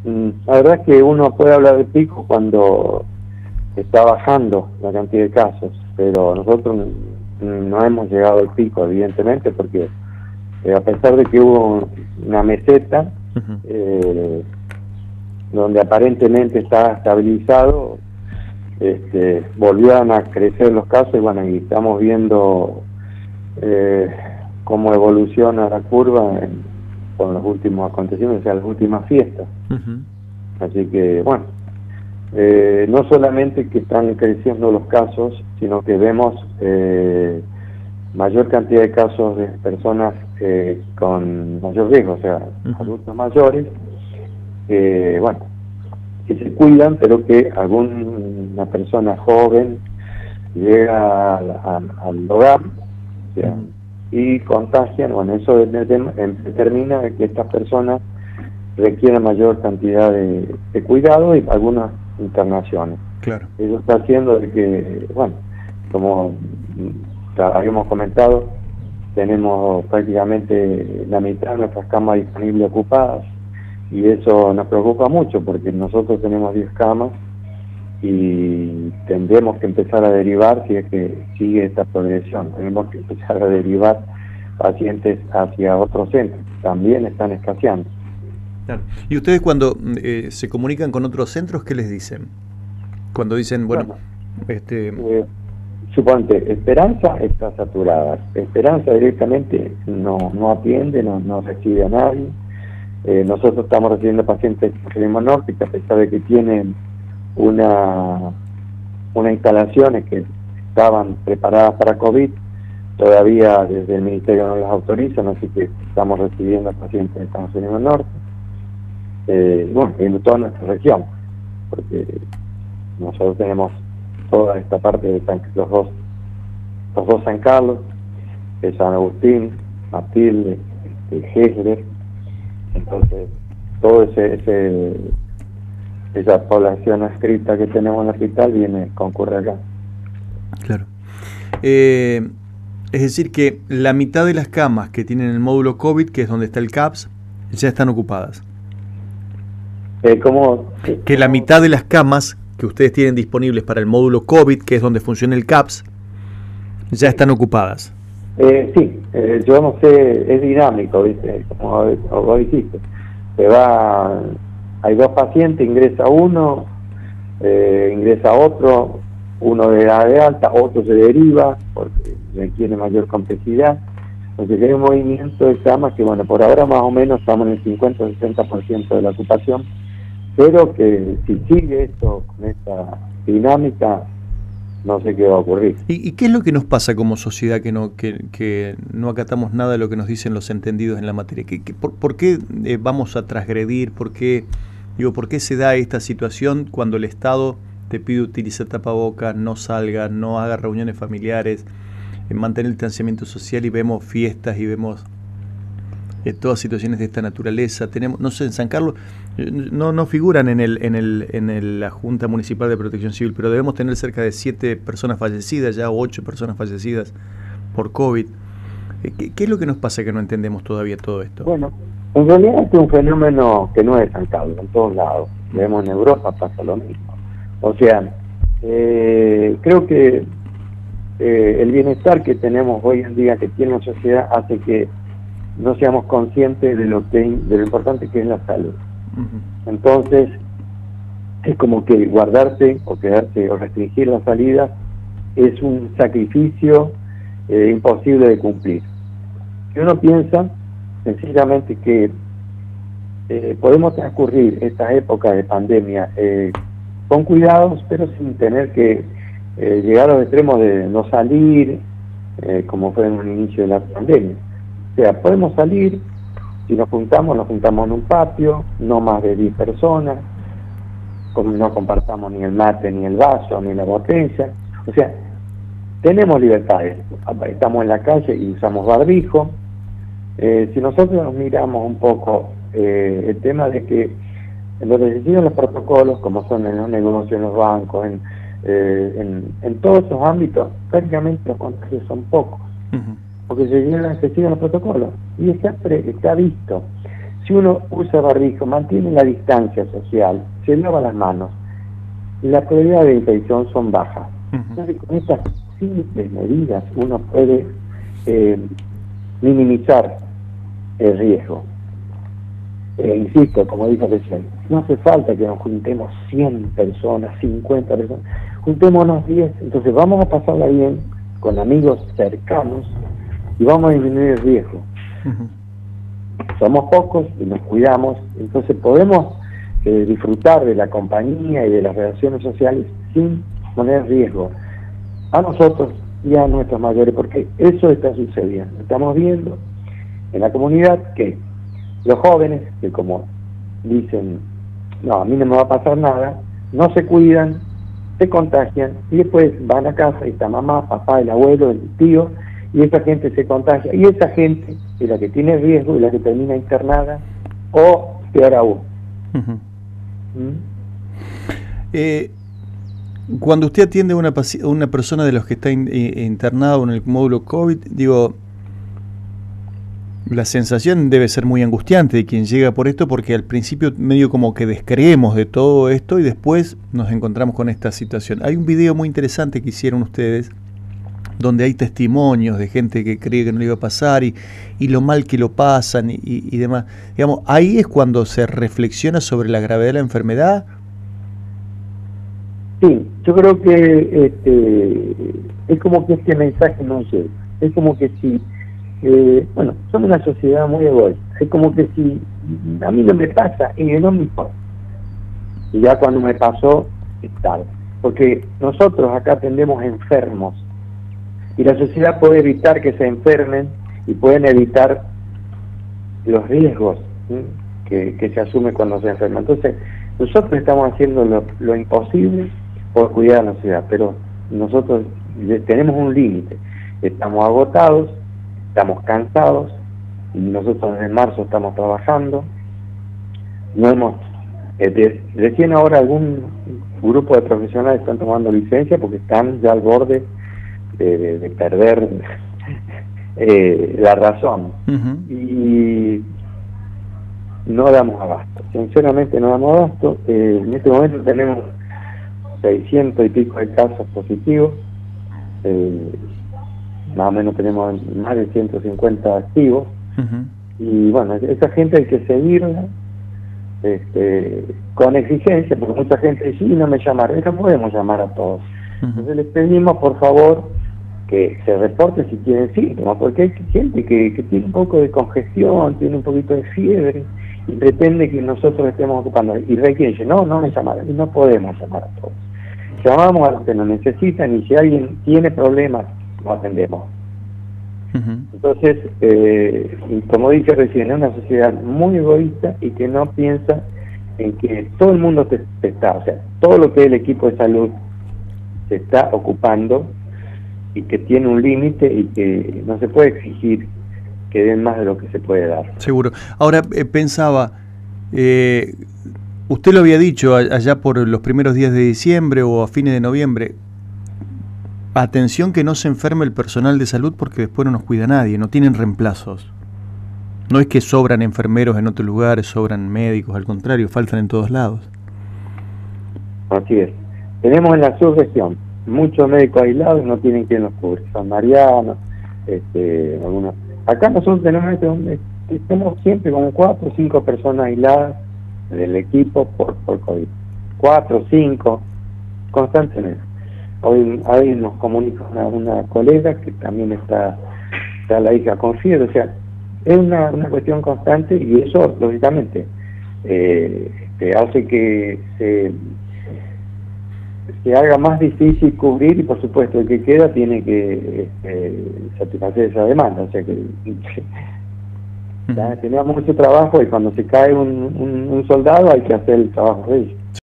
la verdad es que uno puede hablar de pico cuando está bajando la cantidad de casos, pero nosotros no hemos llegado al pico, evidentemente, porque a pesar de que hubo una meseta, donde aparentemente está estabilizado, volvieron a crecer los casos y bueno, y estamos viendo cómo evoluciona la curva con los últimos acontecimientos, o sea, las últimas fiestas. Así que bueno, no solamente que están creciendo los casos, sino que vemos mayor cantidad de casos de personas con mayor riesgo, o sea, adultos mayores, bueno, que se cuidan, pero que alguna persona joven llega al hogar, o sea, y contagian. Bueno, eso determina que estas personas requieren mayor cantidad de cuidado y algunas internaciones. Claro. Eso está haciendo de que, bueno, como habíamos comentado, tenemos prácticamente la mitad de nuestras camas disponibles ocupadas, y eso nos preocupa mucho porque nosotros tenemos 10 camas y tendremos que empezar a derivar, si es que sigue esta progresión, tenemos que empezar a derivar pacientes hacia otros centros, también están escaseando. Claro. ¿Y ustedes cuando se comunican con otros centros, qué les dicen? Cuando dicen, bueno, suponte, Esperanza está saturada, Esperanza directamente no atiende, no recibe a nadie. Nosotros estamos recibiendo pacientes de Jerónimo Norte, que a pesar de que tienen una instalaciones que estaban preparadas para COVID, todavía desde el Ministerio no las autorizan, así que estamos recibiendo pacientes de San Jerónimo Norte, bueno, en toda nuestra región, porque nosotros tenemos toda esta parte de los dos San Carlos, San Agustín, Matilde, Gesler. Entonces, todo esa población adscrita que tenemos en el hospital concurre acá. Claro. Es decir que la mitad de las camas que tienen el módulo COVID, que es donde está el CAPS, ya están ocupadas. Que la mitad de las camas que ustedes tienen disponibles para el módulo COVID, que es donde funciona el CAPS, ya están ocupadas. Sí, yo no sé, es dinámico, ¿viste? Como vos dijiste, hay dos pacientes, ingresa uno, ingresa otro, uno de alta, otro se deriva, porque requiere mayor complejidad. Entonces hay un movimiento de camas que, bueno, por ahora más o menos estamos en el 50 o 60% de la ocupación, pero que si sigue esto con esta dinámica, no sé qué va a ocurrir. ¿Y qué es lo que nos pasa como sociedad que no acatamos nada de lo que nos dicen los entendidos en la materia? ¿Por qué vamos a transgredir? ¿Por qué se da esta situación cuando el Estado te pide utilizar tapabocas, no salga, no haga reuniones familiares, mantener el distanciamiento social, y vemos fiestas y vemos todas situaciones de esta naturaleza? Tenemos, no sé, en San Carlos no figuran en la Junta Municipal de Protección Civil, pero debemos tener cerca de 7 personas fallecidas ya, o 8 personas fallecidas por COVID. ¿Qué es lo que nos pasa que no entendemos todavía todo esto? Bueno, en realidad este es un fenómeno que no es de San Carlos, en todos lados. Vemos en Europa pasa lo mismo. O sea, creo que el bienestar que tenemos hoy en día, que tiene la sociedad, hace que no seamos conscientes de lo importante que es la salud. Entonces, es como que guardarse o quedarse o restringir la salida es un sacrificio imposible de cumplir. Si uno piensa sencillamente que podemos transcurrir esta época de pandemia con cuidados, pero sin tener que llegar a los extremos de no salir, como fue en el inicio de la pandemia. O sea, podemos salir, si nos juntamos en un patio, no más de 10 personas, no compartamos ni el mate, ni el vaso, ni la botella. O sea, tenemos libertades. Estamos en la calle y usamos barbijo. Si nosotros nos miramos un poco el tema de que en lo que se siguen los protocolos, como son en los negocios, en los bancos, en todos esos ámbitos, prácticamente los contagios son pocos. Porque se siguen los protocolos y está visto. si uno usa barbijo, mantiene la distancia social, se lava las manos, la probabilidad de infección son bajas. Entonces, con estas simples medidas uno puede minimizar el riesgo. Insisto, como dije recién, no hace falta que nos juntemos 100 personas, 50 personas, juntémonos 10, entonces vamos a pasarla bien con amigos cercanos y vamos a disminuir el riesgo. Somos pocos y nos cuidamos, entonces podemos disfrutar de la compañía y de las relaciones sociales sin poner riesgo a nosotros y a nuestros mayores, porque eso está sucediendo. Estamos viendo en la comunidad que los jóvenes, que como dicen, no, a mí no me va a pasar nada, no se cuidan, se contagian y después van a casa y está mamá, papá, el abuelo, el tío, y esa gente se contagia, y esa gente es la que tiene riesgo y la que termina internada, o peor aún. Cuando usted atiende a una persona de los que está internado en el módulo COVID, digo, la sensación debe ser muy angustiante de quien llega por esto, porque al principio medio como que descreemos de todo esto y después nos encontramos con esta situación. Hay un video muy interesante que hicieron ustedes donde hay testimonios de gente que cree que no le iba a pasar y lo mal que lo pasan y demás. Digamos, ahí es cuando se reflexiona sobre la gravedad de la enfermedad. Sí, yo creo que es como que este mensaje no llega. Es como que si bueno, somos una sociedad muy egoísta. Es como que si a mí no me pasa y no me importa. Y ya cuando me pasó, es tarde. Porque nosotros acá atendemos enfermos. Y la sociedad puede evitar que se enfermen y pueden evitar los riesgos que se asume cuando se enferma. Entonces, nosotros estamos haciendo lo imposible por cuidar a la sociedad, pero nosotros tenemos un límite. Estamos agotados, estamos cansados, y nosotros desde marzo estamos trabajando. No hemos recién ahora algún grupo de profesionales están tomando licencia porque están ya al borde de perder la razón. Y no damos abasto, sinceramente no damos abasto. En este momento tenemos 600 y pico de casos positivos, más o menos tenemos más de 150 activos, y bueno, esa gente hay que seguirla con exigencia, porque mucha gente dice, no me llamaron, no podemos llamar a todos. Entonces les pedimos por favor que se reporte si tienen síntomas, porque hay gente que tiene un poco de congestión, tiene un poquito de fiebre y pretende que nosotros estemos ocupando, y requiere, no me llamaron, y no podemos llamar a todos. Llamamos a los que nos necesitan y si alguien tiene problemas, lo atendemos. Entonces, como dije recién, es una sociedad muy egoísta y que no piensa en que todo el mundo está, o sea, todo lo que el equipo de salud se está ocupando y que tiene un límite y que no se puede exigir que den más de lo que se puede dar. Seguro. Ahora, pensaba, usted lo había dicho allá por los primeros días de diciembre o a fines de noviembre, atención que no se enferme el personal de salud porque después no nos cuida nadie, no tienen reemplazos. No es que sobran enfermeros en otros lugares, sobran médicos, al contrario, faltan en todos lados. Así es. Tenemos en la subregión muchos médicos aislados y no tienen quien los cubre. San Mariano, algunos. Acá nosotros tenemos siempre como 4 o 5 personas aisladas del equipo por COVID. 4 o 5, constantemente. Hoy nos comunica una colega que también está la hija con fiebre, o sea, es una cuestión constante y eso, lógicamente, hace que se haga más difícil cubrir y, por supuesto, el que queda tiene que satisfacer esa demanda, o sea que tenemos mucho trabajo y cuando se cae un soldado hay que hacer el trabajo de ellos.